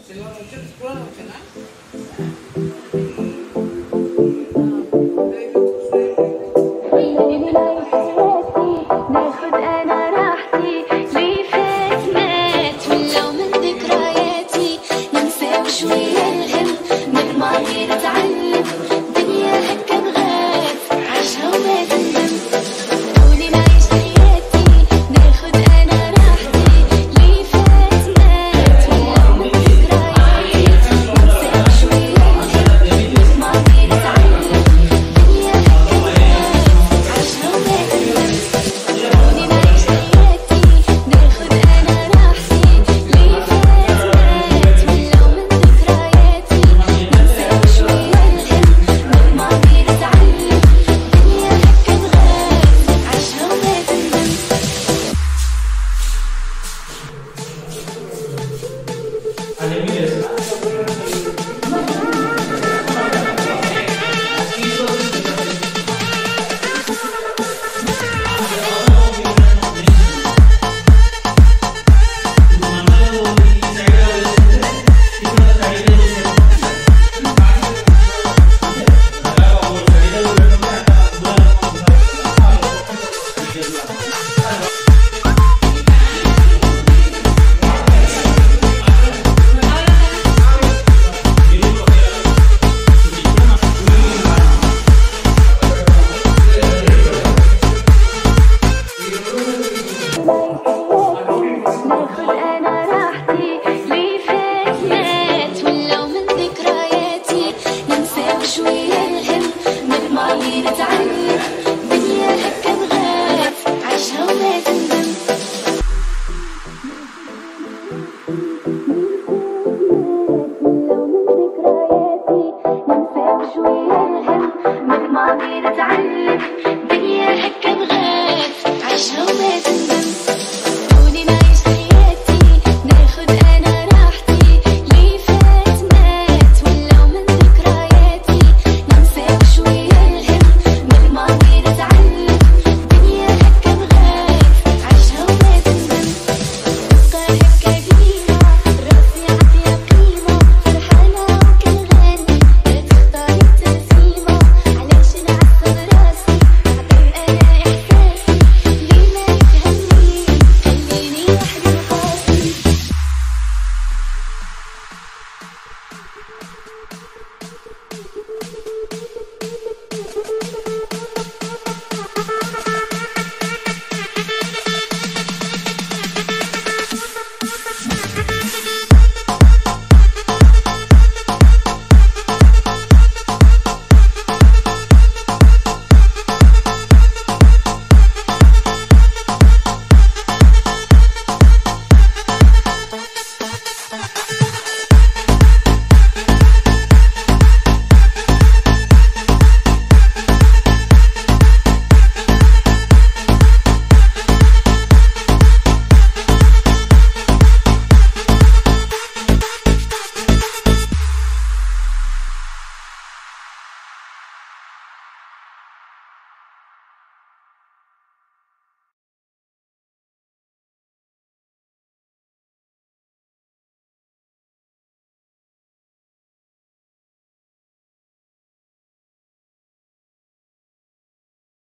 ناخد انا راحتي ليه فات مات ولو من ذكرياتي ننسى وشوية الهم من ماضي نتعلم دنيا هكا نغاد عيشها وما تندم خلوني نعيش حياتي ناخد انا راحتي ليه فات مات ولو من ذكرياتي ننسى وشوية الهم من ماضي نتعلم دنيا هكا نغاد عيشها وما تندم خلوني نعيش حياتي ناخد انا راحتي ليه فات مات ولو من ذكرياتي ننسى وشوية الهم من ماضي نتعلم دنيا هكا نغاد عيشها وما تندم. على يمين يا